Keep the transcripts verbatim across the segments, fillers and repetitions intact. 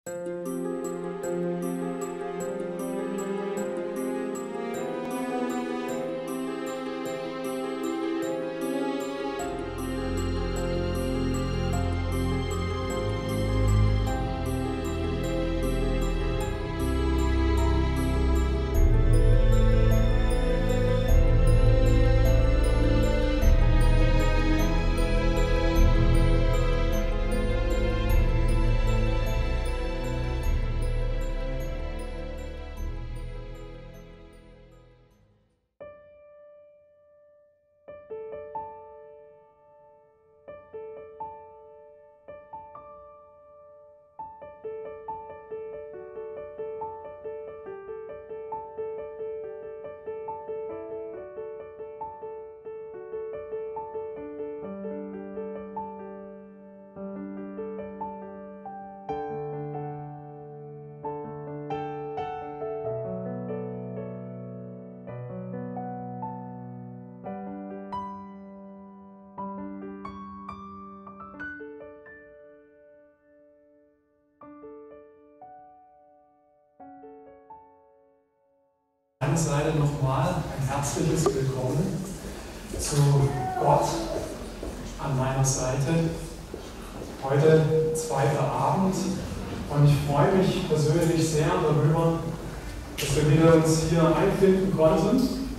Von meiner Seite nochmal ein herzliches Willkommen zu Gott an meiner Seite. Heute zweiter Abend und ich freue mich persönlich sehr darüber, dass wir wieder uns hier einfinden konnten.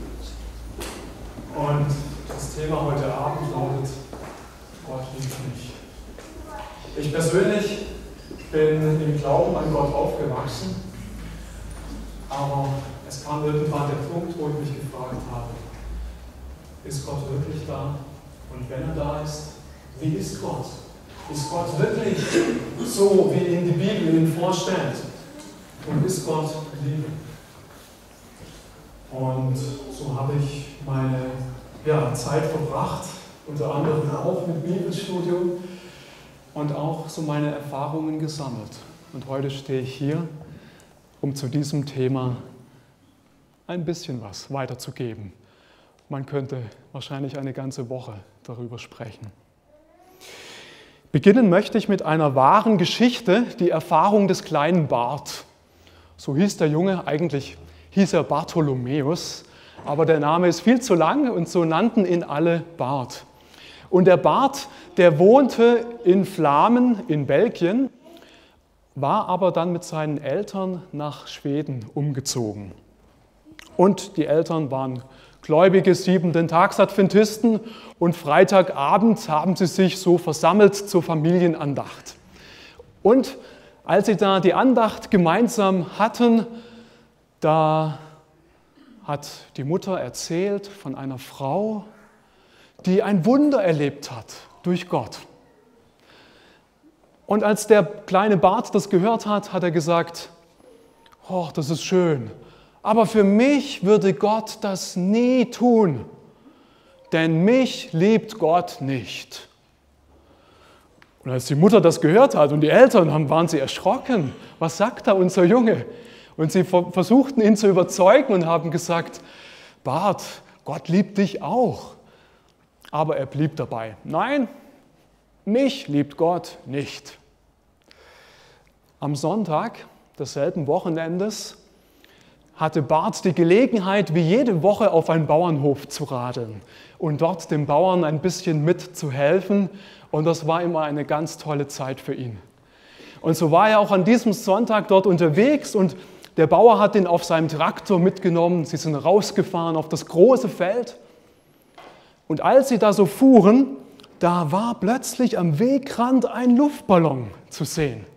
Und das Thema heute Abend lautet: Gott liebt mich. Ich persönlich bin im Glauben an Gott aufgewachsen, aber es kam irgendwann der Punkt, wo ich mich gefragt habe, ist Gott wirklich da? Und wenn er da ist, wie ist Gott? Ist Gott wirklich so, wie ihn die Bibel ihn vorstellt? Und ist Gott Liebe? Und so habe ich meine ja, Zeit verbracht, unter anderem auch mit Bibelstudium und auch so meine Erfahrungen gesammelt. Und heute stehe ich hier, um zu diesem Thema ein bisschen was weiterzugeben. Man könnte wahrscheinlich eine ganze Woche darüber sprechen. Beginnen möchte ich mit einer wahren Geschichte, die Erfahrung des kleinen Bart. So hieß der Junge, eigentlich hieß er Bartholomäus, aber der Name ist viel zu lang und so nannten ihn alle Bart. Und der Bart, der wohnte in Flamen in Belgien, war aber dann mit seinen Eltern nach Schweden umgezogen. Und die Eltern waren gläubige Siebenten-Tags-Adventisten und Freitagabend haben sie sich so versammelt zur Familienandacht. Und als sie da die Andacht gemeinsam hatten, da hat die Mutter erzählt von einer Frau, die ein Wunder erlebt hat durch Gott. Und als der kleine Bart das gehört hat, hat er gesagt: Oh, das ist schön. Aber für mich würde Gott das nie tun, denn mich liebt Gott nicht. Und als die Mutter das gehört hat und die Eltern haben, waren sie erschrocken. Was sagt da unser Junge? Und sie versuchten ihn zu überzeugen und haben gesagt: Bart, Gott liebt dich auch. Aber er blieb dabei: Nein, mich liebt Gott nicht. Am Sonntag desselben Wochenendes hatte Bart die Gelegenheit, wie jede Woche auf einen Bauernhof zu radeln und dort dem Bauern ein bisschen mitzuhelfen. Und das war immer eine ganz tolle Zeit für ihn. Und so war er auch an diesem Sonntag dort unterwegs und der Bauer hat ihn auf seinem Traktor mitgenommen. Sie sind rausgefahren auf das große Feld. Und als sie da so fuhren, da war plötzlich am Wegrand ein Luftballon zu sehen.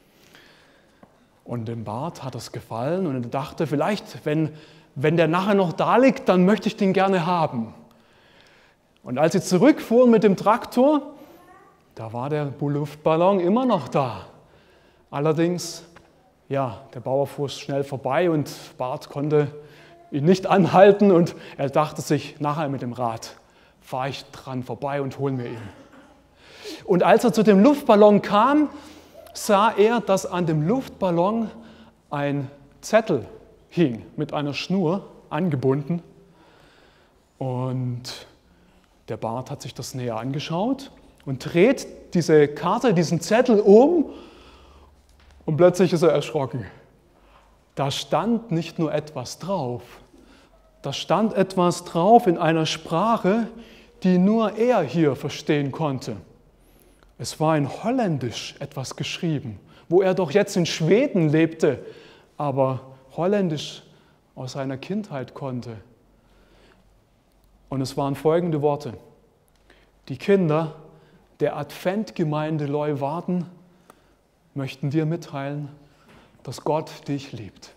Und dem Bart hat es gefallen und er dachte, vielleicht, wenn, wenn der nachher noch da liegt, dann möchte ich den gerne haben. Und als sie zurückfuhren mit dem Traktor, da war der Luftballon immer noch da. Allerdings, ja, der Bauer fuhr schnell vorbei und Bart konnte ihn nicht anhalten und er dachte sich, nachher mit dem Rad fahre ich dran vorbei und hole mir ihn. Und als er zu dem Luftballon kam, sah er, dass an dem Luftballon ein Zettel hing, mit einer Schnur angebunden. Und der Bart hat sich das näher angeschaut und dreht diese Karte, diesen Zettel um Und plötzlich ist er erschrocken. Da stand nicht nur etwas drauf, da stand etwas drauf in einer Sprache, die nur er hier verstehen konnte. Es war in Holländisch etwas geschrieben, wo er doch jetzt in Schweden lebte, aber Holländisch aus seiner Kindheit konnte. Und es waren folgende Worte: Die Kinder der Adventgemeinde Leeuwarden möchten dir mitteilen, dass Gott dich liebt.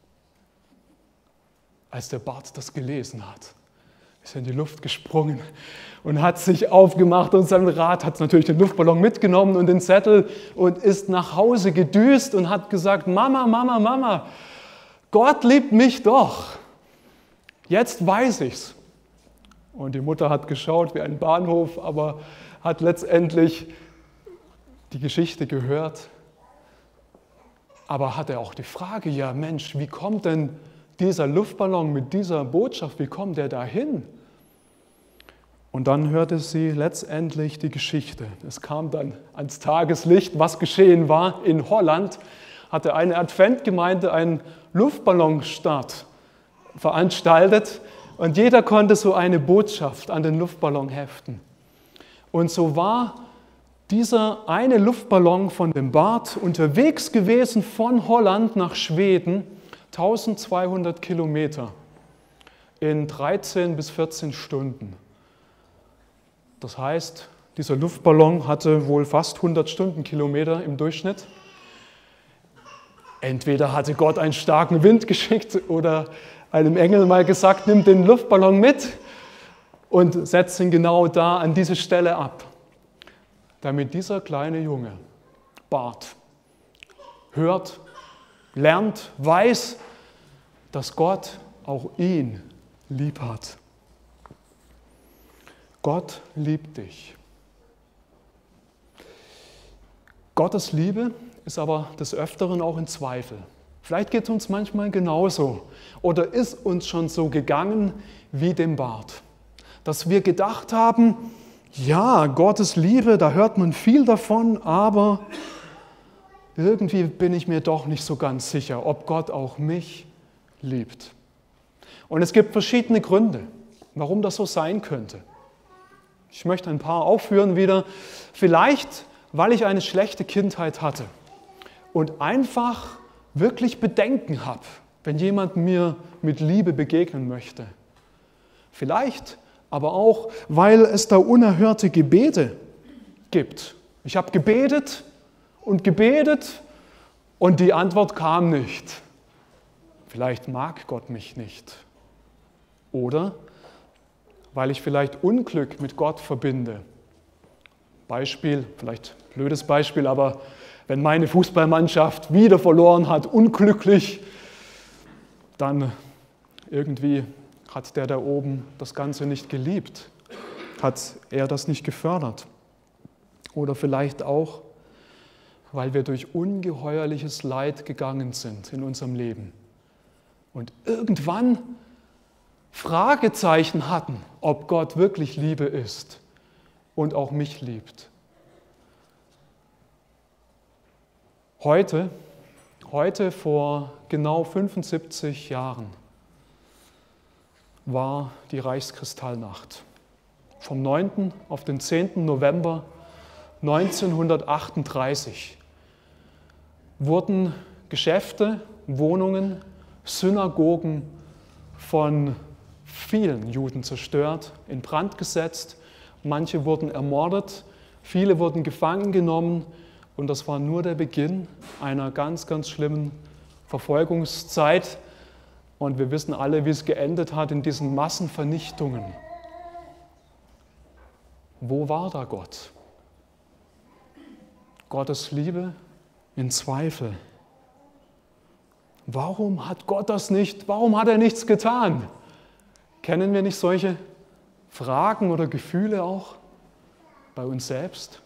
Als der Bart das gelesen hat, ist er in die Luft gesprungen und hat sich aufgemacht und sein Rad hat natürlich den Luftballon mitgenommen und den Zettel und ist nach Hause gedüst und hat gesagt: Mama, Mama, Mama, Gott liebt mich doch. Jetzt weiß ich's. Und die Mutter hat geschaut wie ein Bahnhof, aber hat letztendlich die Geschichte gehört. Aber hatte auch die Frage: Ja Mensch, wie kommt denn dieser Luftballon mit dieser Botschaft, wie kommt der da hin? Und dann hörte sie letztendlich die Geschichte. Es kam dann ans Tageslicht, was geschehen war. In Holland hatte eine Adventgemeinde einen Luftballonstart veranstaltet und jeder konnte so eine Botschaft an den Luftballon heften. Und so war dieser eine Luftballon von dem Bart unterwegs gewesen von Holland nach Schweden, eintausendzweihundert Kilometer in dreizehn bis vierzehn Stunden. Das heißt, dieser Luftballon hatte wohl fast hundert Stundenkilometer im Durchschnitt. Entweder hatte Gott einen starken Wind geschickt oder einem Engel mal gesagt: Nimm den Luftballon mit und setz ihn genau da an diese Stelle ab, damit dieser kleine Junge, Bart, hört, lernt, weiß, dass Gott auch ihn lieb hat. Gott liebt dich. Gottes Liebe ist aber des Öfteren auch in Zweifel. Vielleicht geht es uns manchmal genauso oder ist uns schon so gegangen wie dem Bart, dass wir gedacht haben: Ja, Gottes Liebe, da hört man viel davon, aber irgendwie bin ich mir doch nicht so ganz sicher, ob Gott auch mich liebt. Und es gibt verschiedene Gründe, warum das so sein könnte. Ich möchte ein paar aufführen wieder. Vielleicht, weil ich eine schlechte Kindheit hatte und einfach wirklich Bedenken habe, wenn jemand mir mit Liebe begegnen möchte. Vielleicht aber auch, weil es da unerhörte Gebete gibt. Ich habe gebetet und gebetet und die Antwort kam nicht. Vielleicht mag Gott mich nicht. Oder weil ich vielleicht Unglück mit Gott verbinde. Beispiel, vielleicht blödes Beispiel, aber wenn meine Fußballmannschaft wieder verloren hat, unglücklich, dann irgendwie hat der da oben das Ganze nicht geliebt, hat er das nicht gefördert. Oder vielleicht auch, weil wir durch ungeheuerliches Leid gegangen sind in unserem Leben und irgendwann Fragezeichen hatten, ob Gott wirklich Liebe ist und auch mich liebt. Heute, heute vor genau fünfundsiebzig Jahren war die Reichskristallnacht. Vom neunten auf den zehnten November neunzehnhundertachtunddreißig wurden Geschäfte, Wohnungen, Synagogen von vielen Juden zerstört, in Brand gesetzt. Manche wurden ermordet, viele wurden gefangen genommen und das war nur der Beginn einer ganz, ganz schlimmen Verfolgungszeit. Und wir wissen alle, wie es geendet hat in diesen Massenvernichtungen. Wo war da Gott? Gottes Liebe in Zweifel. Warum hat Gott das nicht? Warum hat er nichts getan? Kennen wir nicht solche Fragen oder Gefühle auch bei uns selbst?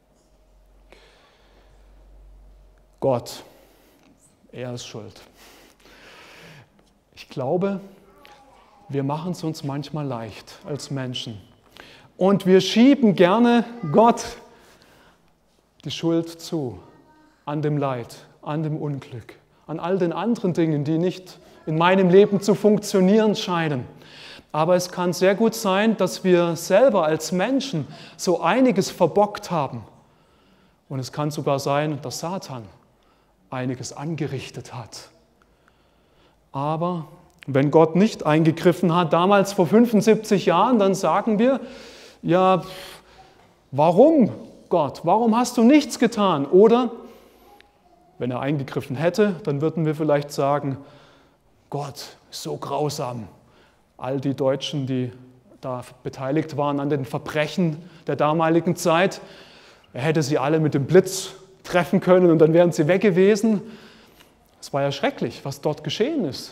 Gott, er ist schuld. Ich glaube, wir machen es uns manchmal leicht als Menschen. Und wir schieben gerne Gott die Schuld zu, an dem Leid, an dem Unglück, an all den anderen Dingen, die nicht in meinem Leben zu funktionieren scheinen. Aber es kann sehr gut sein, dass wir selber als Menschen so einiges verbockt haben. Und es kann sogar sein, dass Satan einiges angerichtet hat. Aber wenn Gott nicht eingegriffen hat, damals vor fünfundsiebzig Jahren, dann sagen wir, ja, warum Gott? Warum hast du nichts getan? Oder, wenn er eingegriffen hätte, dann würden wir vielleicht sagen, Gott, so grausam. All die Deutschen, die da beteiligt waren an den Verbrechen der damaligen Zeit, er hätte sie alle mit dem Blitz treffen können und dann wären sie weg gewesen. Es war ja schrecklich, was dort geschehen ist.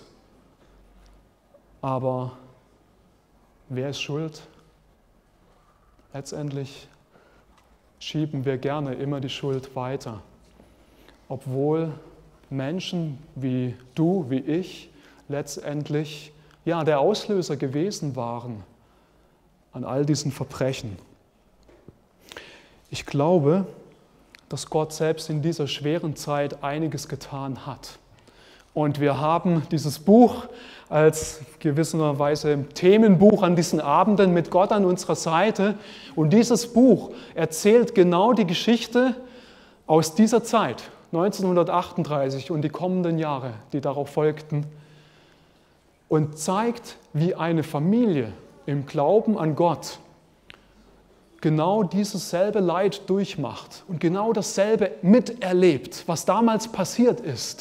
Aber wer ist schuld? Letztendlich schieben wir gerne immer die Schuld weiter, obwohl Menschen wie du, wie ich, letztendlich ja, der Auslöser gewesen waren an all diesen Verbrechen. Ich glaube, dass Gott selbst in dieser schweren Zeit einiges getan hat. Und wir haben dieses Buch als gewisserweise Themenbuch an diesen Abenden mit Gott an unserer Seite. Und dieses Buch erzählt genau die Geschichte aus dieser Zeit, neunzehnhundertachtunddreißig und die kommenden Jahre, die darauf folgten, und zeigt, wie eine Familie im Glauben an Gott genau dieses selbe Leid durchmacht und genau dasselbe miterlebt, was damals passiert ist,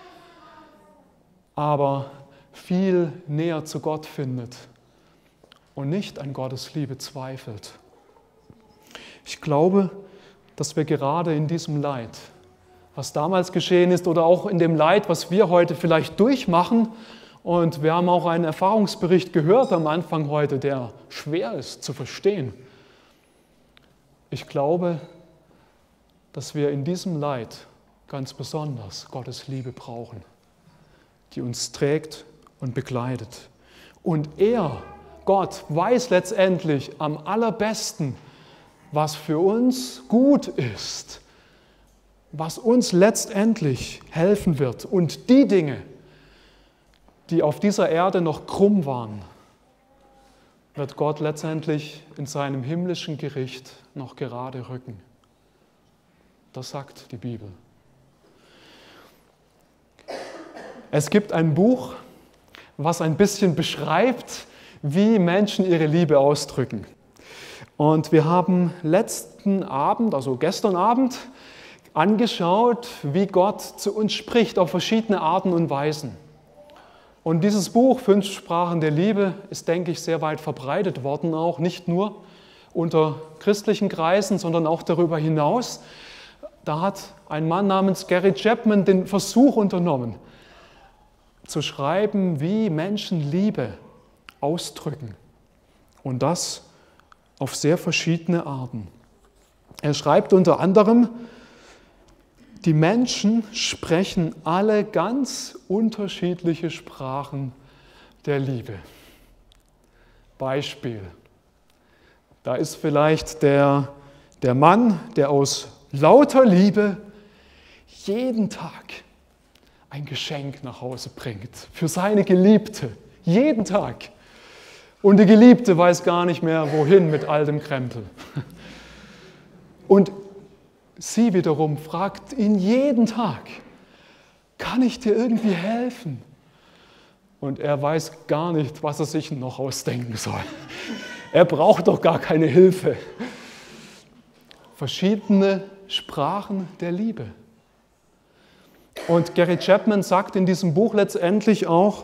aber viel näher zu Gott findet und nicht an Gottes Liebe zweifelt. Ich glaube, dass wir gerade in diesem Leid, was damals geschehen ist oder auch in dem Leid, was wir heute vielleicht durchmachen, und wir haben auch einen Erfahrungsbericht gehört am Anfang heute, der schwer ist zu verstehen. Ich glaube, dass wir in diesem Leid ganz besonders Gottes Liebe brauchen, die uns trägt und begleitet. Und er, Gott, weiß letztendlich am allerbesten, was für uns gut ist, was uns letztendlich helfen wird. Und die Dinge, die auf dieser Erde noch krumm waren, wird Gott letztendlich in seinem himmlischen Gericht noch gerade rücken. Das sagt die Bibel. Es gibt ein Buch, was ein bisschen beschreibt, wie Menschen ihre Liebe ausdrücken. Und wir haben letzten Abend, also gestern Abend, angeschaut, wie Gott zu uns spricht auf verschiedene Arten und Weisen. Und dieses Buch, Fünf Sprachen der Liebe, ist, denke ich, sehr weit verbreitet worden, auch nicht nur unter christlichen Kreisen, sondern auch darüber hinaus. Da hat ein Mann namens Gary Chapman den Versuch unternommen, zu schreiben, wie Menschen Liebe ausdrücken. Und das auf sehr verschiedene Arten. Er schreibt unter anderem, die Menschen sprechen alle ganz unterschiedliche Sprachen der Liebe. Beispiel. Da ist vielleicht der, der Mann, der aus lauter Liebe jeden Tag ein Geschenk nach Hause bringt für seine Geliebte. Jeden Tag. Und die Geliebte weiß gar nicht mehr, wohin mit all dem Krempel. Und sie wiederum fragt ihn jeden Tag, kann ich dir irgendwie helfen? Und er weiß gar nicht, was er sich noch ausdenken soll. Er braucht doch gar keine Hilfe. Verschiedene Sprachen der Liebe. Und Gary Chapman sagt in diesem Buch letztendlich auch,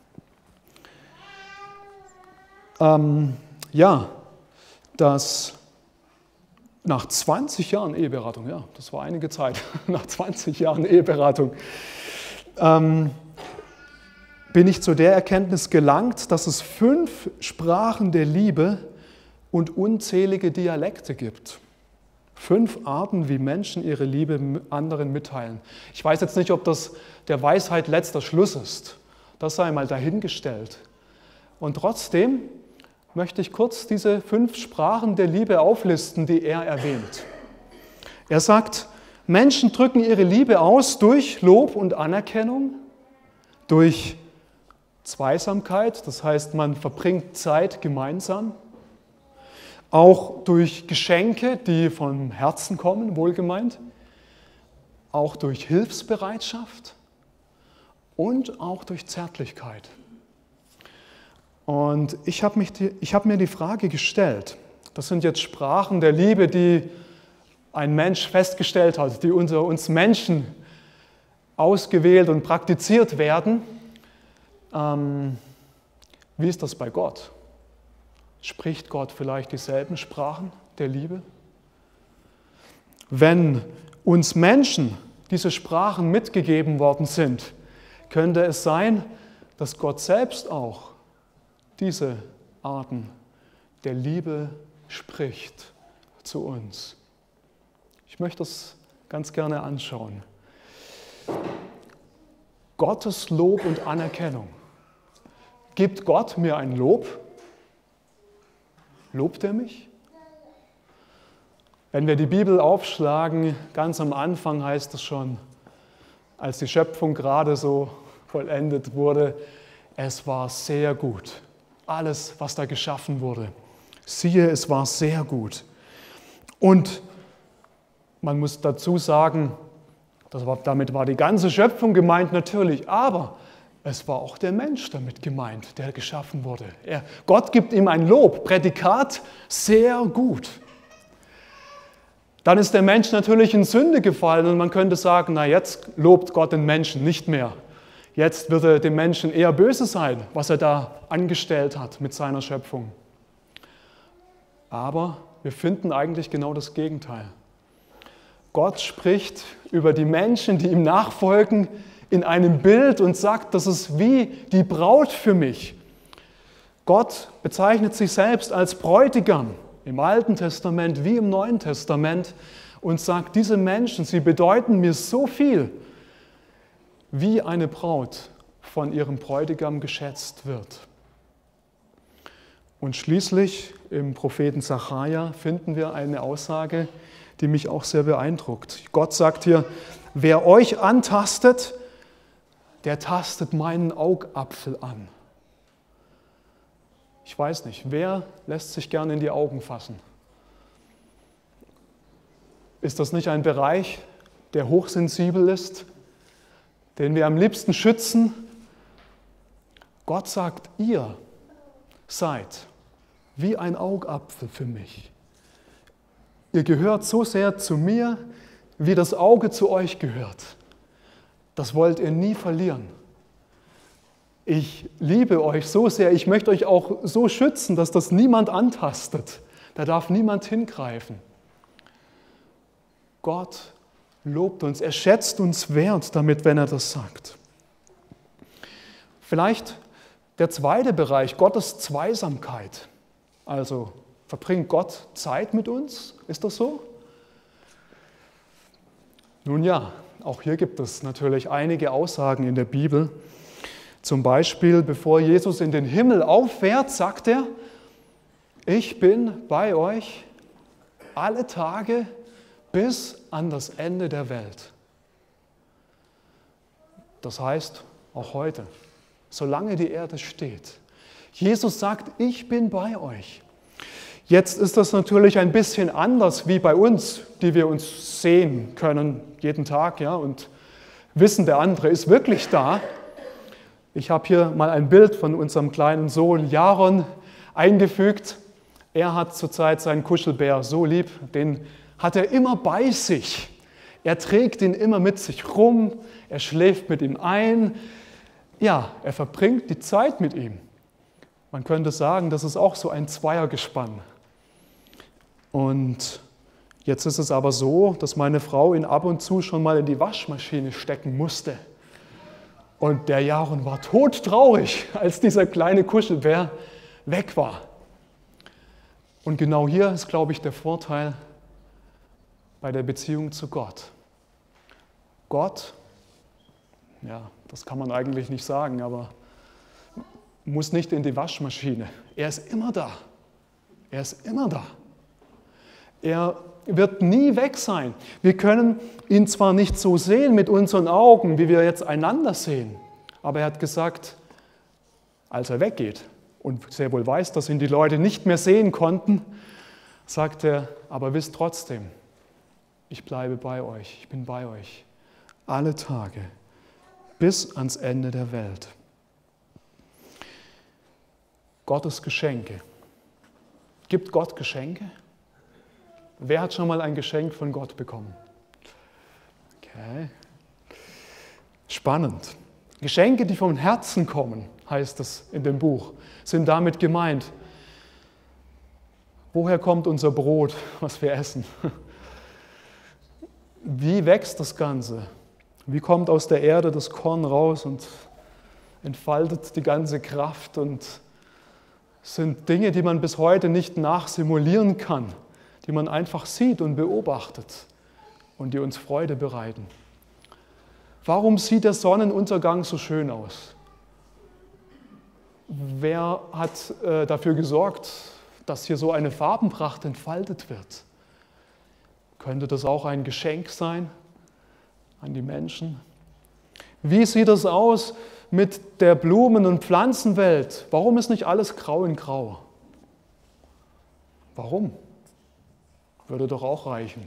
ähm, ja, dass nach zwanzig Jahren Eheberatung, ja, das war einige Zeit, nach zwanzig Jahren Eheberatung, ähm, bin ich zu der Erkenntnis gelangt, dass es fünf Sprachen der Liebe und unzählige Dialekte gibt. Fünf Arten, wie Menschen ihre Liebe anderen mitteilen. Ich weiß jetzt nicht, ob das der Weisheit letzter Schluss ist. Das sei mal dahingestellt. Und trotzdem möchte ich kurz diese fünf Sprachen der Liebe auflisten, die er erwähnt. Er sagt, Menschen drücken ihre Liebe aus durch Lob und Anerkennung, durch Zweisamkeit, das heißt, man verbringt Zeit gemeinsam, auch durch Geschenke, die vom Herzen kommen, wohlgemeint, auch durch Hilfsbereitschaft und auch durch Zärtlichkeit. Und ich habe mich die, ich habe mir die Frage gestellt, das sind jetzt Sprachen der Liebe, die ein Mensch festgestellt hat, die unter uns Menschen ausgewählt und praktiziert werden. Ähm, wie ist das bei Gott? Spricht Gott vielleicht dieselben Sprachen der Liebe? Wenn uns Menschen diese Sprachen mitgegeben worden sind, könnte es sein, dass Gott selbst auch diese Arten der Liebe spricht zu uns. Ich möchte das ganz gerne anschauen. Gottes Lob und Anerkennung. Gibt Gott mir ein Lob? Lobt er mich? Wenn wir die Bibel aufschlagen, ganz am Anfang heißt es schon, als die Schöpfung gerade so vollendet wurde, es war sehr gut. Alles, was da geschaffen wurde. Siehe, es war sehr gut. Und man muss dazu sagen, das war, damit war die ganze Schöpfung gemeint natürlich, aber es war auch der Mensch damit gemeint, der geschaffen wurde. Er, Gott gibt ihm ein Lob, Prädikat, sehr gut. Dann ist der Mensch natürlich in Sünde gefallen und man könnte sagen, na jetzt lobt Gott den Menschen nicht mehr. Jetzt wird er dem Menschen eher böse sein, was er da angestellt hat mit seiner Schöpfung. Aber wir finden eigentlich genau das Gegenteil. Gott spricht über die Menschen, die ihm nachfolgen, in einem Bild und sagt, das ist wie die Braut für mich. Gott bezeichnet sich selbst als Bräutigam im Alten Testament wie im Neuen Testament und sagt, diese Menschen, sie bedeuten mir so viel, wie eine Braut von ihrem Bräutigam geschätzt wird. Und schließlich im Propheten Sacharja finden wir eine Aussage, die mich auch sehr beeindruckt. Gott sagt hier, wer euch antastet, der tastet meinen Augapfel an. Ich weiß nicht, wer lässt sich gerne in die Augen fassen? Ist das nicht ein Bereich, der hochsensibel ist, den wir am liebsten schützen? Gott sagt, ihr seid wie ein Augapfel für mich. Ihr gehört so sehr zu mir, wie das Auge zu euch gehört. Das wollt ihr nie verlieren. Ich liebe euch so sehr, ich möchte euch auch so schützen, dass das niemand antastet. Da darf niemand hingreifen. Gott lobt uns, er schätzt uns wert damit, wenn er das sagt. Vielleicht der zweite Bereich, Gottes Zweisamkeit. Also verbringt Gott Zeit mit uns? Ist das so? Nun ja, auch hier gibt es natürlich einige Aussagen in der Bibel. Zum Beispiel, bevor Jesus in den Himmel auffährt, sagt er, ich bin bei euch alle Tage bis an das Ende der Welt. Das heißt, auch heute, solange die Erde steht. Jesus sagt, ich bin bei euch. Jetzt ist das natürlich ein bisschen anders wie bei uns, die wir uns sehen können jeden Tag, ja, und wissen, der andere ist wirklich da. Ich habe hier mal ein Bild von unserem kleinen Sohn Jaron eingefügt. Er hat zurzeit seinen Kuschelbär so lieb, den hat er immer bei sich. Er trägt ihn immer mit sich rum, er schläft mit ihm ein. Ja, er verbringt die Zeit mit ihm. Man könnte sagen, das ist auch so ein Zweiergespann. Und jetzt ist es aber so, dass meine Frau ihn ab und zu schon mal in die Waschmaschine stecken musste. Und der Jaron war todtraurig, als dieser kleine Kuschelbär weg war. Und genau hier ist, glaube ich, der Vorteil bei der Beziehung zu Gott. Gott, ja, das kann man eigentlich nicht sagen, aber muss nicht in die Waschmaschine. Er ist immer da. Er ist immer da. Er wird nie weg sein. Wir können ihn zwar nicht so sehen mit unseren Augen, wie wir jetzt einander sehen, aber er hat gesagt, als er weggeht und sehr wohl weiß, dass ihn die Leute nicht mehr sehen konnten, sagt er, aber wisst trotzdem, ich bleibe bei euch, ich bin bei euch, alle Tage, bis ans Ende der Welt. Gottes Geschenke. Gibt Gott Geschenke? Wer hat schon mal ein Geschenk von Gott bekommen? Okay. Spannend. Geschenke, die vom Herzen kommen, heißt es in dem Buch, sind damit gemeint. Woher kommt unser Brot, was wir essen? Wie wächst das Ganze? Wie kommt aus der Erde das Korn raus und entfaltet die ganze Kraft? Und es sind Dinge, die man bis heute nicht nachsimulieren kann, die man einfach sieht und beobachtet und die uns Freude bereiten. Warum sieht der Sonnenuntergang so schön aus? Wer hat äh, dafür gesorgt, dass hier so eine Farbenpracht entfaltet wird? Könnte das auch ein Geschenk sein an die Menschen? Wie sieht es aus mit der Blumen- und Pflanzenwelt? Warum ist nicht alles grau in grau? Warum? Würde doch auch reichen.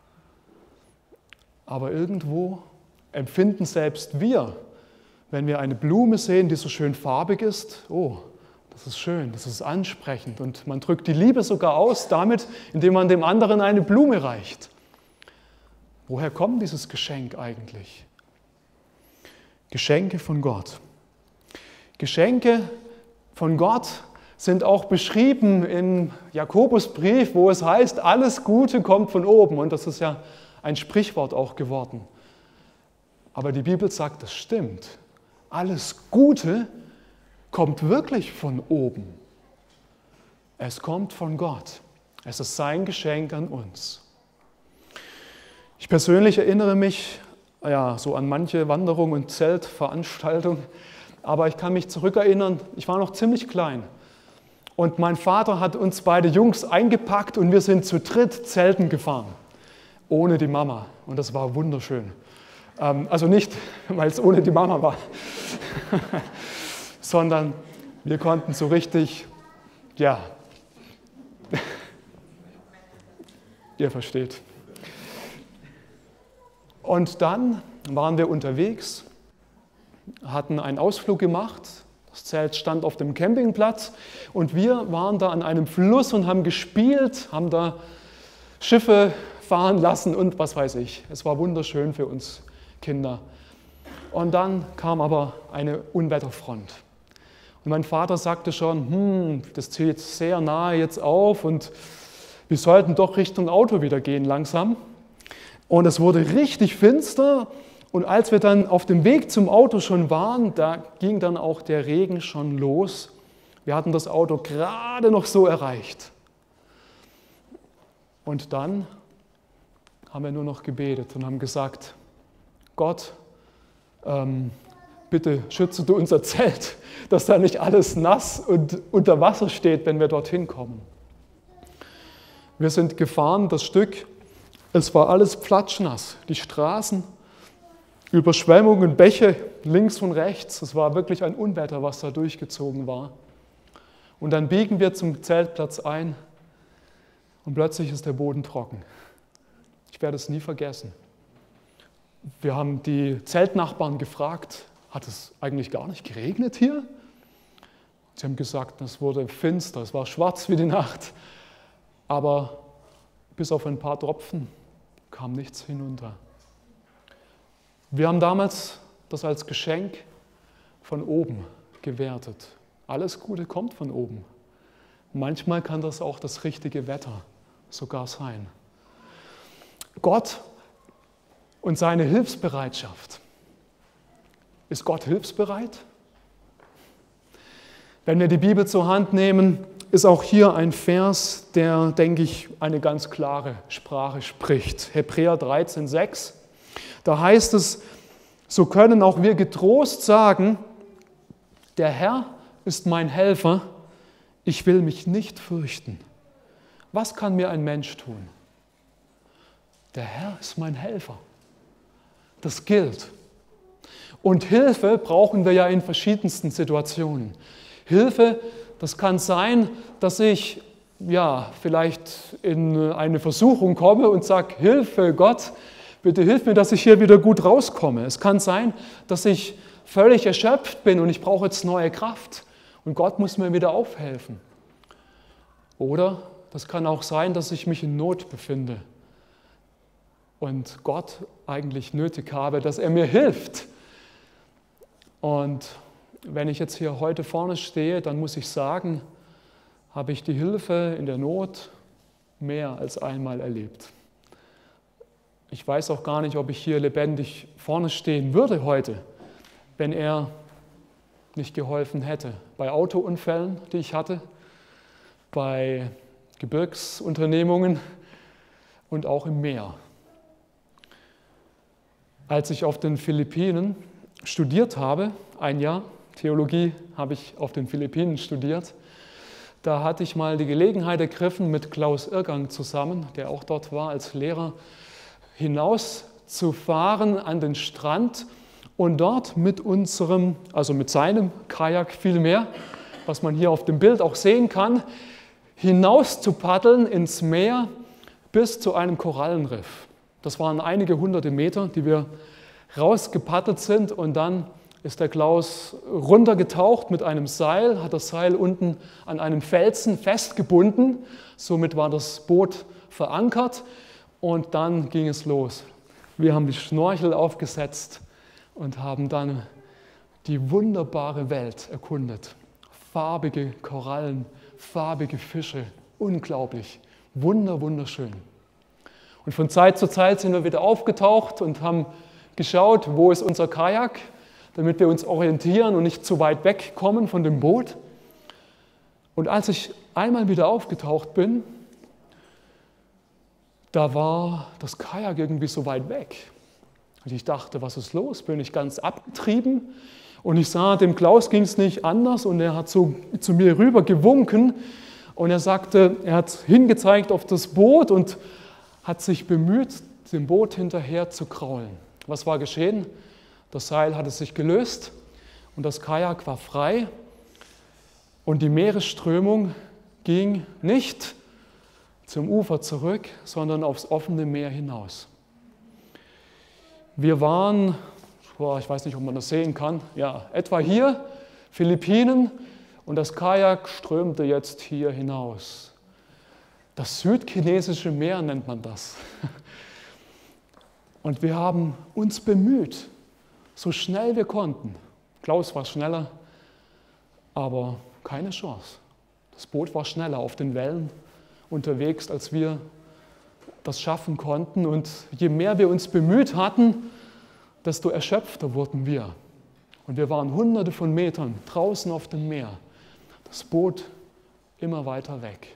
Aber irgendwo empfinden selbst wir, wenn wir eine Blume sehen, die so schön farbig ist, oh, das ist schön, das ist ansprechend und man drückt die Liebe sogar aus damit, indem man dem anderen eine Blume reicht. Woher kommt dieses Geschenk eigentlich? Geschenke von Gott. Geschenke von Gott sind auch beschrieben im Jakobusbrief, wo es heißt, alles Gute kommt von oben. Und das ist ja ein Sprichwort auch geworden. Aber die Bibel sagt, das stimmt. Alles Gute kommt wirklich von oben. Es kommt von Gott. Es ist sein Geschenk an uns. Ich persönlich erinnere mich ja, so an manche Wanderung- und Zeltveranstaltungen, aber ich kann mich zurückerinnern, ich war noch ziemlich klein und mein Vater hat uns beide Jungs eingepackt und wir sind zu dritt Zelten gefahren, ohne die Mama und das war wunderschön. Ähm, also nicht, weil es ohne die Mama war, sondern wir konnten so richtig, ja, ihr versteht. Und dann waren wir unterwegs, hatten einen Ausflug gemacht, das Zelt stand auf dem Campingplatz und wir waren da an einem Fluss und haben gespielt, haben da Schiffe fahren lassen und was weiß ich. Es war wunderschön für uns Kinder. Und dann kam aber eine Unwetterfront. Und mein Vater sagte schon, hm, das zieht sehr nahe jetzt auf und wir sollten doch Richtung Auto wieder gehen langsam. Und es wurde richtig finster und als wir dann auf dem Weg zum Auto schon waren, da ging dann auch der Regen schon los. Wir hatten das Auto gerade noch so erreicht. Und dann haben wir nur noch gebetet und haben gesagt, Gott, ähm, bitte schütze du unser Zelt, dass da nicht alles nass und unter Wasser steht, wenn wir dorthin kommen. Wir sind gefahren, das Stück. Es war alles platschnass, die Straßen, Überschwemmungen, Bäche links und rechts. Es war wirklich ein Unwetter, was da durchgezogen war. Und dann biegen wir zum Zeltplatz ein und plötzlich ist der Boden trocken. Ich werde es nie vergessen. Wir haben die Zeltnachbarn gefragt, hat es eigentlich gar nicht geregnet hier? Sie haben gesagt, es wurde finster, es war schwarz wie die Nacht, aber bis auf ein paar Tropfen kam nichts hinunter. Wir haben damals das als Geschenk von oben gewertet. Alles Gute kommt von oben. Manchmal kann das auch das richtige Wetter sogar sein. Gott und seine Hilfsbereitschaft. Ist Gott hilfsbereit? Wenn wir die Bibel zur Hand nehmen, ist auch hier ein Vers, der, denke ich, eine ganz klare Sprache spricht. Hebräer dreizehn sechs. Da heißt es, so können auch wir getrost sagen, der Herr ist mein Helfer, ich will mich nicht fürchten. Was kann mir ein Mensch tun? Der Herr ist mein Helfer. Das gilt. Und Hilfe brauchen wir ja in verschiedensten Situationen. Hilfe, das kann sein, dass ich ja, vielleicht in eine Versuchung komme und sage, Hilfe Gott, bitte hilf mir, dass ich hier wieder gut rauskomme. Es kann sein, dass ich völlig erschöpft bin und ich brauche jetzt neue Kraft und Gott muss mir wieder aufhelfen. Oder das kann auch sein, dass ich mich in Not befinde und Gott eigentlich nötig habe, dass er mir hilft. Und wenn ich jetzt hier heute vorne stehe, dann muss ich sagen, habe ich die Hilfe in der Not mehr als einmal erlebt. Ich weiß auch gar nicht, ob ich hier lebendig vorne stehen würde heute, wenn er nicht geholfen hätte. Bei Autounfällen, die ich hatte, bei Gebirgsunternehmungen und auch im Meer. Als ich auf den Philippinen studiert habe, ein Jahr Theologie habe ich auf den Philippinen studiert, da hatte ich mal die Gelegenheit ergriffen, mit Klaus Irrgang zusammen, der auch dort war als Lehrer, hinauszufahren an den Strand und dort mit unserem, also mit seinem Kajak vielmehr, was man hier auf dem Bild auch sehen kann, hinaus zu paddeln ins Meer bis zu einem Korallenriff. Das waren einige hunderte Meter, die wir rausgepaddelt sind und dann ist der Klaus runtergetaucht mit einem Seil, hat das Seil unten an einem Felsen festgebunden, somit war das Boot verankert und dann ging es los. Wir haben die Schnorchel aufgesetzt und haben dann die wunderbare Welt erkundet. Farbige Korallen, farbige Fische, unglaublich, wunder, wunderschön. Und von Zeit zu Zeit sind wir wieder aufgetaucht und haben geschaut, wo ist unser Kajak, damit wir uns orientieren und nicht zu weit wegkommen von dem Boot. Und als ich einmal wieder aufgetaucht bin, da war das Kajak irgendwie so weit weg. Und ich dachte, was ist los? Bin ich ganz abgetrieben? Und ich sah, dem Klaus ging es nicht anders und er hat so zu mir rüber gewunken und er sagte, er hat hingezeigt auf das Boot und hat sich bemüht, dem Boot hinterher zu kraulen. Was war geschehen? Das Seil hatte sich gelöst und das Kajak war frei und die Meeresströmung ging nicht zum Ufer zurück, sondern aufs offene Meer hinaus. Wir waren, boah, ich weiß nicht, ob man das sehen kann, ja, etwa hier, Philippinen, und das Kajak strömte jetzt hier hinaus. Das südchinesische Meer nennt man das. Und wir haben uns bemüht, so schnell wir konnten. Klaus war schneller, aber keine Chance. Das Boot war schneller auf den Wellen unterwegs, als wir das schaffen konnten. Und je mehr wir uns bemüht hatten, desto erschöpfter wurden wir. Und wir waren hunderte von Metern draußen auf dem Meer. Das Boot immer weiter weg.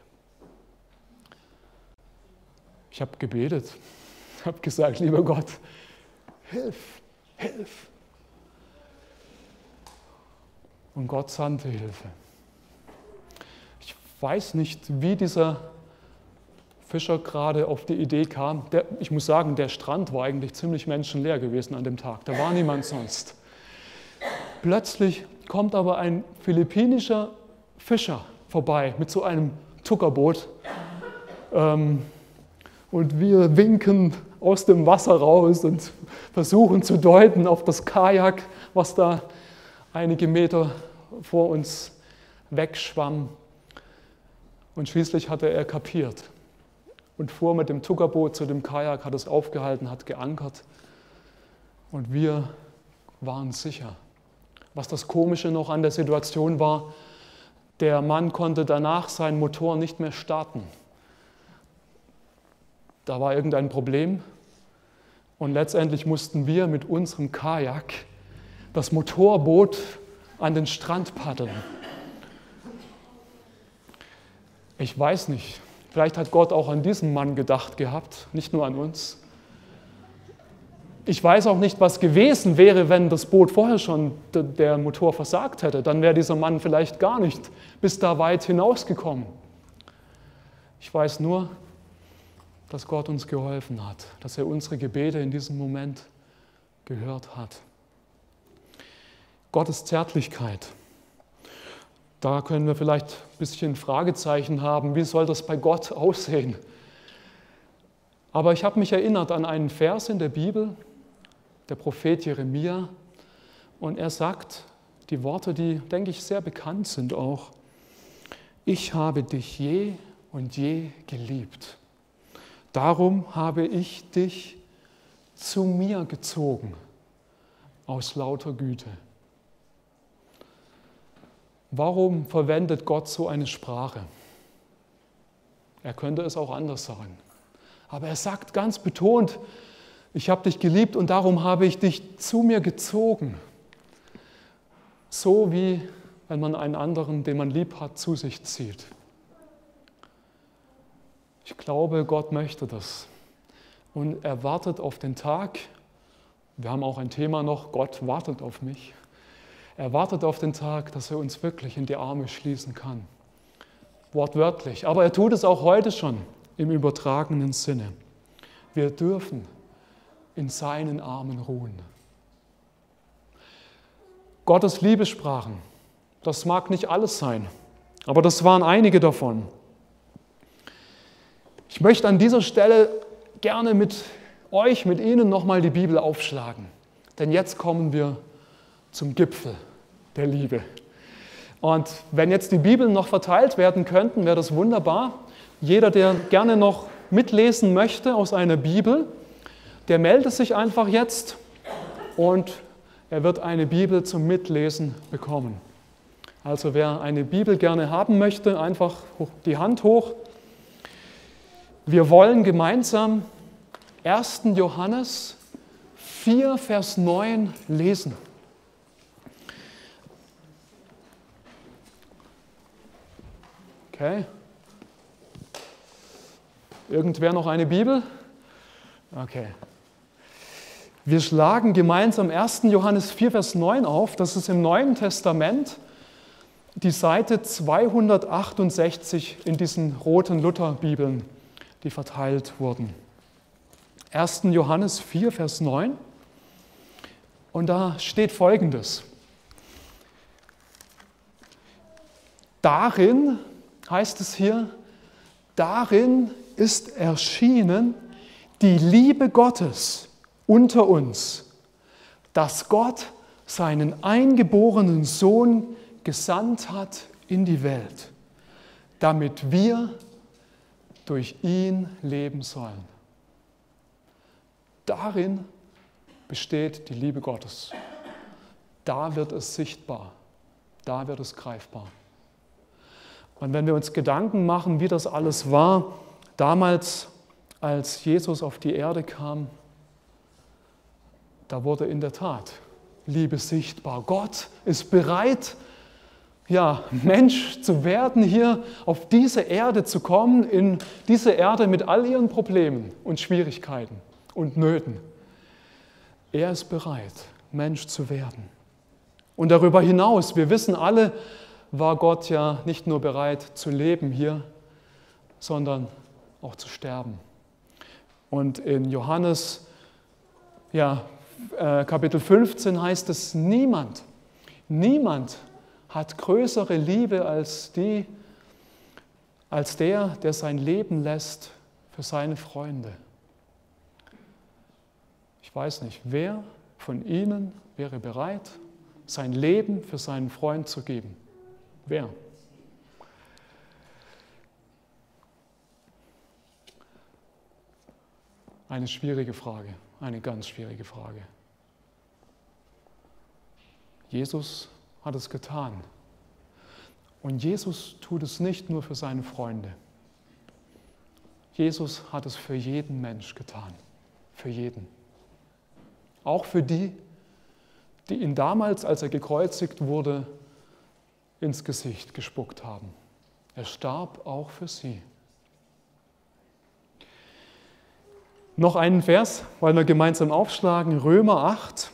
Ich habe gebetet, habe gesagt, lieber Gott, hilf, hilf. Und Gott sandte Hilfe. Ich weiß nicht, wie dieser Fischer gerade auf die Idee kam. Der, ich muss sagen, der Strand war eigentlich ziemlich menschenleer gewesen an dem Tag. Da war niemand sonst. Plötzlich kommt aber ein philippinischer Fischer vorbei mit so einem Tuckerboot. Ähm, und wir winken aus dem Wasser raus und versuchen zu deuten auf das Kajak, was da einige Meter vor uns wegschwamm. Und schließlich hatte er kapiert und fuhr mit dem Tuckerboot zu dem Kajak, hat es aufgehalten, hat geankert und wir waren sicher. Was das Komische noch an der Situation war, der Mann konnte danach seinen Motor nicht mehr starten. Da war irgendein Problem und letztendlich mussten wir mit unserem Kajak das Motorboot an den Strand paddeln. Ich weiß nicht, vielleicht hat Gott auch an diesen Mann gedacht gehabt, nicht nur an uns. Ich weiß auch nicht, was gewesen wäre, wenn das Boot vorher schon der Motor versagt hätte. Dann wäre dieser Mann vielleicht gar nicht bis da weit hinausgekommen. Ich weiß nur, dass Gott uns geholfen hat, dass er unsere Gebete in diesem Moment gehört hat. Gottes Zärtlichkeit. Da können wir vielleicht ein bisschen Fragezeichen haben, wie soll das bei Gott aussehen? Aber ich habe mich erinnert an einen Vers in der Bibel, der Prophet Jeremia, und er sagt die Worte, die, denke ich, sehr bekannt sind auch: Ich habe dich je und je geliebt. Darum habe ich dich zu mir gezogen aus lauter Güte. Warum verwendet Gott so eine Sprache? Er könnte es auch anders sagen. Aber er sagt ganz betont: Ich habe dich geliebt und darum habe ich dich zu mir gezogen. So wie wenn man einen anderen, den man lieb hat, zu sich zieht. Ich glaube, Gott möchte das. Und er wartet auf den Tag. Wir haben auch ein Thema noch: Gott wartet auf mich. Er wartet auf den Tag, dass er uns wirklich in die Arme schließen kann. Wortwörtlich. Aber er tut es auch heute schon im übertragenen Sinne. Wir dürfen in seinen Armen ruhen. Gottes Liebessprachen, das mag nicht alles sein, aber das waren einige davon. Ich möchte an dieser Stelle gerne mit euch, mit Ihnen nochmal die Bibel aufschlagen, denn jetzt kommen wir zum Gipfel der Liebe. Und wenn jetzt die Bibeln noch verteilt werden könnten, wäre das wunderbar. Jeder, der gerne noch mitlesen möchte aus einer Bibel, der meldet sich einfach jetzt und er wird eine Bibel zum Mitlesen bekommen. Also wer eine Bibel gerne haben möchte, einfach die Hand hoch. Wir wollen gemeinsam ersten Johannes vier, Vers neun lesen. Okay. Irgendwer noch eine Bibel? Okay. Wir schlagen gemeinsam ersten Johannes vier, Vers neun auf. Das ist im Neuen Testament die Seite zweihundertachtundsechzig in diesen roten Lutherbibeln, die verteilt wurden. ersten Johannes vier, Vers neun. Und da steht Folgendes: Darin, heißt es hier, darin ist erschienen die Liebe Gottes unter uns, dass Gott seinen eingeborenen Sohn gesandt hat in die Welt, damit wir durch ihn leben sollen. Darin besteht die Liebe Gottes. Da wird es sichtbar, da wird es greifbar. Und wenn wir uns Gedanken machen, wie das alles war, damals, als Jesus auf die Erde kam, da wurde in der Tat Liebe sichtbar. Gott ist bereit, ja, Mensch zu werden, hier auf diese Erde zu kommen, in diese Erde mit all ihren Problemen und Schwierigkeiten und Nöten. Er ist bereit, Mensch zu werden. Und darüber hinaus, wir wissen alle, war Gott ja nicht nur bereit zu leben hier, sondern auch zu sterben. Und in Johannes, ja, äh, Kapitel fünfzehn heißt es: Niemand, niemand hat größere Liebe als die, als der, der sein Leben lässt für seine Freunde. Ich weiß nicht, wer von Ihnen wäre bereit, sein Leben für seinen Freund zu geben? Wer? Eine schwierige Frage, eine ganz schwierige Frage. Jesus hat es getan. Und Jesus tut es nicht nur für seine Freunde. Jesus hat es für jeden Mensch getan. Für jeden. Auch für die, die ihn damals, als er gekreuzigt wurde, ins Gesicht gespuckt haben. Er starb auch für sie. Noch einen Vers wollen wir gemeinsam aufschlagen, Römer acht,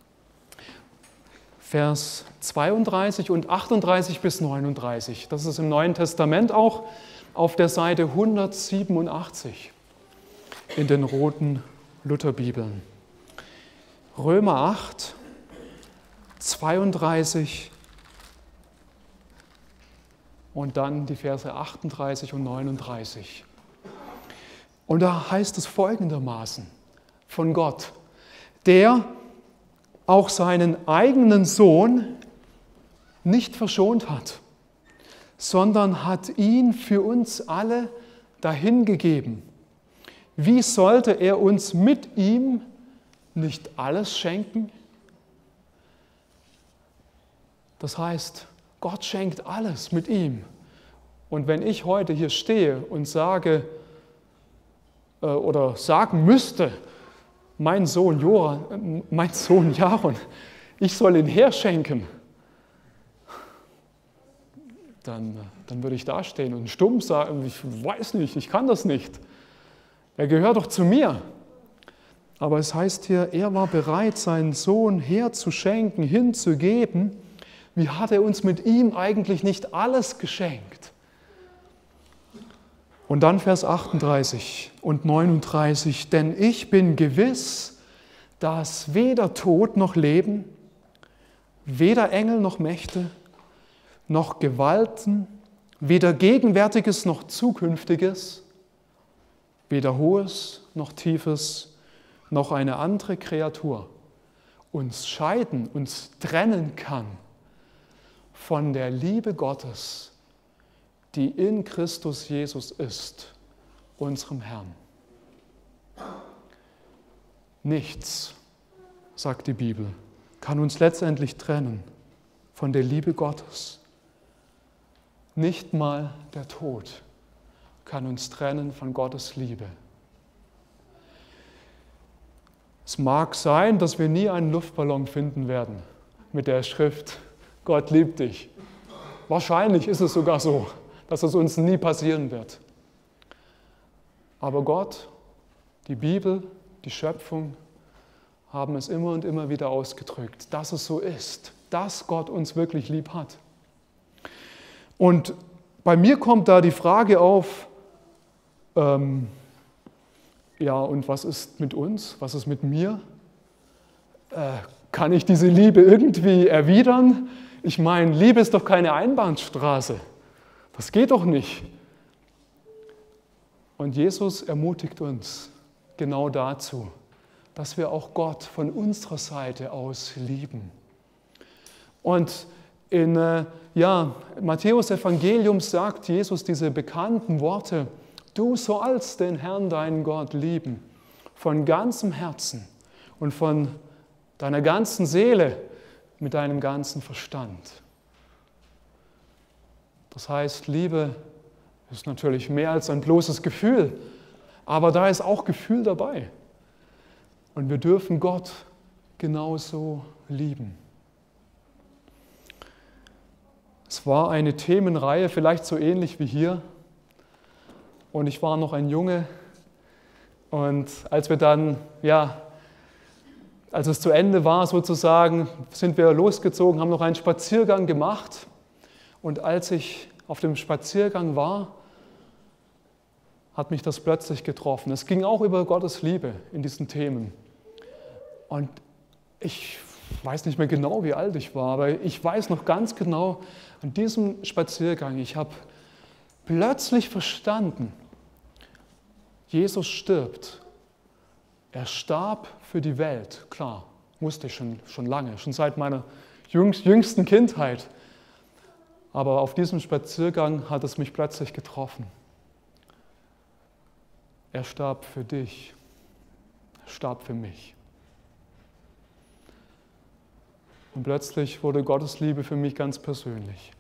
Vers zweiunddreißig und achtunddreißig bis neununddreißig. Das ist im Neuen Testament auch auf der Seite hundertsiebenundachtzig. in den roten Lutherbibeln. Römer acht, zweiunddreißig und dann die Verse achtunddreißig und neununddreißig. Und da heißt es folgendermaßen von Gott, der auch seinen eigenen Sohn nicht verschont hat, sondern hat ihn für uns alle dahingegeben. Wie sollte er uns mit ihm nicht alles schenken? Das heißt, Gott schenkt alles mit ihm. Und wenn ich heute hier stehe und sage äh, oder sagen müsste, mein Sohn Joran, mein Sohn Jaron, ich soll ihn herschenken, dann, dann würde ich dastehen und stumm sagen, ich weiß nicht, ich kann das nicht. Er gehört doch zu mir. Aber es heißt hier, er war bereit, seinen Sohn herzuschenken, hinzugeben. Wie hat er uns mit ihm eigentlich nicht alles geschenkt? Und dann Vers achtunddreißig und neununddreißig. Denn ich bin gewiss, dass weder Tod noch Leben, weder Engel noch Mächte, noch Gewalten, weder Gegenwärtiges noch Zukünftiges, weder Hohes noch Tiefes, noch eine andere Kreatur uns scheiden, uns trennen kann von der Liebe Gottes, die in Christus Jesus ist, unserem Herrn. Nichts, sagt die Bibel, kann uns letztendlich trennen von der Liebe Gottes. Nicht mal der Tod kann uns trennen von Gottes Liebe. Es mag sein, dass wir nie einen Luftballon finden werden mit der Schrift, Gott liebt dich. Wahrscheinlich ist es sogar so, dass es uns nie passieren wird. Aber Gott, die Bibel, die Schöpfung haben es immer und immer wieder ausgedrückt, dass es so ist, dass Gott uns wirklich lieb hat. Und bei mir kommt da die Frage auf, ähm, ja, und was ist mit uns? Was ist mit mir? Äh, kann ich diese Liebe irgendwie erwidern? Ich meine, Liebe ist doch keine Einbahnstraße. Das geht doch nicht. Und Jesus ermutigt uns genau dazu, dass wir auch Gott von unserer Seite aus lieben. Und in äh, ja, Matthäus Evangelium sagt Jesus diese bekannten Worte, du sollst den Herrn, deinen Gott, lieben, von ganzem Herzen und von deiner ganzen Seele, mit deinem ganzen Verstand. Das heißt, Liebe ist natürlich mehr als ein bloßes Gefühl, aber da ist auch Gefühl dabei. Und wir dürfen Gott genauso lieben. Es war eine Themenreihe, vielleicht so ähnlich wie hier. Und ich war noch ein Junge. Und als wir dann, ja, als es zu Ende war sozusagen, sind wir losgezogen, haben noch einen Spaziergang gemacht. Und als ich auf dem Spaziergang war, hat mich das plötzlich getroffen. Es ging auch über Gottes Liebe in diesen Themen. Und ich weiß nicht mehr genau, wie alt ich war, aber ich weiß noch ganz genau, an diesem Spaziergang, ich habe plötzlich verstanden, Jesus stirbt. Er starb für die Welt, klar, wusste ich schon, schon lange, schon seit meiner jüngsten Kindheit. Aber auf diesem Spaziergang hat es mich plötzlich getroffen. Er starb für dich, er starb für mich. Und plötzlich wurde Gottes Liebe für mich ganz persönlich.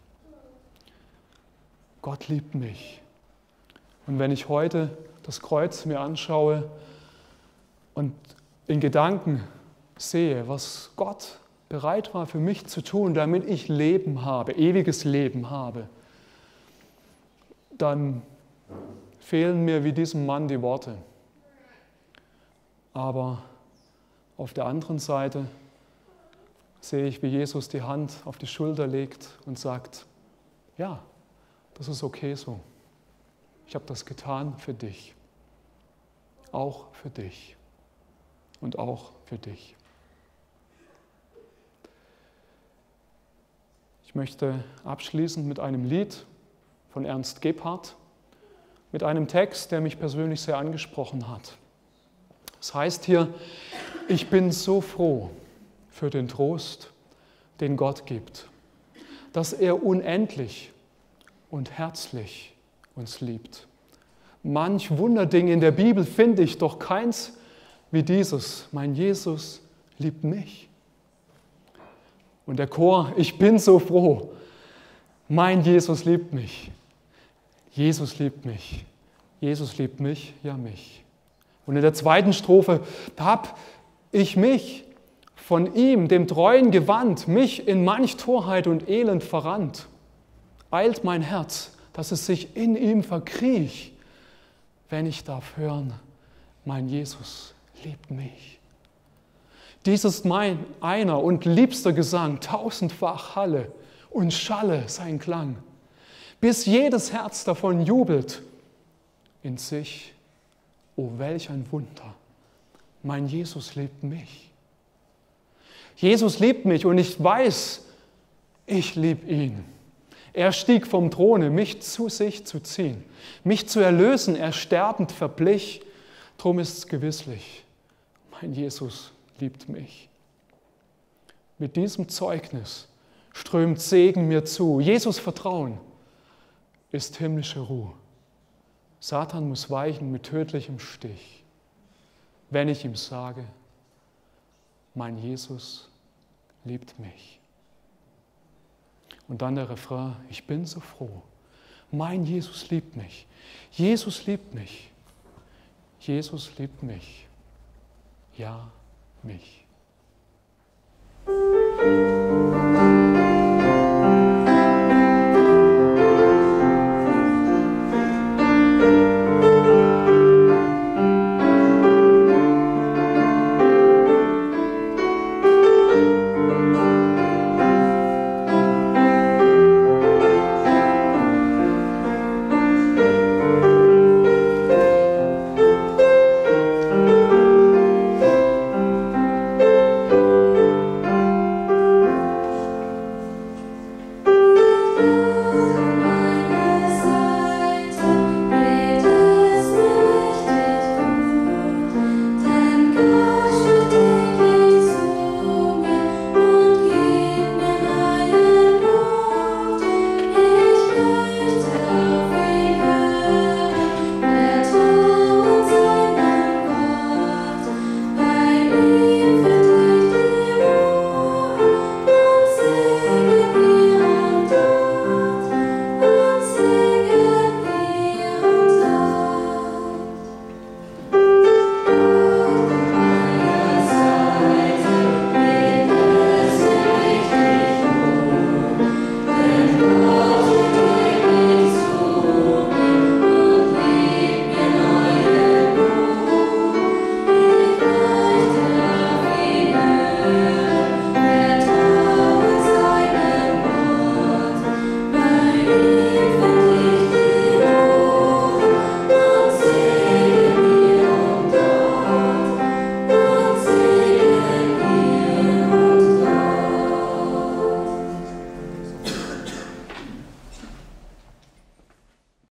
Gott liebt mich. Und wenn ich heute das Kreuz mir anschaue und in Gedanken sehe, was Gott bereit war für mich zu tun, damit ich Leben habe, ewiges Leben habe, dann fehlen mir wie diesem Mann die Worte. Aber auf der anderen Seite sehe ich, wie Jesus die Hand auf die Schulter legt und sagt, ja, das ist okay so. Ich habe das getan für dich. auch für dich und auch für dich. Ich möchte abschließen mit einem Lied von Ernst Gebhardt, mit einem Text, der mich persönlich sehr angesprochen hat. Es heißt hier, ich bin so froh für den Trost, den Gott gibt, dass er unendlich und herzlich uns liebt. Manch Wunderding in der Bibel finde ich, doch keins wie dieses, mein Jesus liebt mich. Und der Chor, ich bin so froh, mein Jesus liebt mich. Jesus liebt mich. Jesus liebt mich, ja mich. Und in der zweiten Strophe, hab ich mich von ihm, dem Treuen gewandt, mich in manch Torheit und Elend verrannt. Eilt mein Herz, dass es sich in ihm verkriecht, wenn ich darf hören, mein Jesus liebt mich. Dies ist mein einer und liebster Gesang, tausendfach Halle und Schalle sein Klang, bis jedes Herz davon jubelt in sich. Oh, welch ein Wunder, mein Jesus liebt mich. Jesus liebt mich und ich weiß, ich liebe ihn. Er stieg vom Throne, mich zu sich zu ziehen, mich zu erlösen, er sterbend verblich. Drum ist es gewisslich, mein Jesus liebt mich. Mit diesem Zeugnis strömt Segen mir zu. Jesus Vertrauen ist himmlische Ruhe. Satan muss weichen mit tödlichem Stich, wenn ich ihm sage, mein Jesus liebt mich. Und dann der Refrain, ich bin so froh, mein Jesus liebt mich. Jesus liebt mich. Jesus liebt mich. Ja, mich.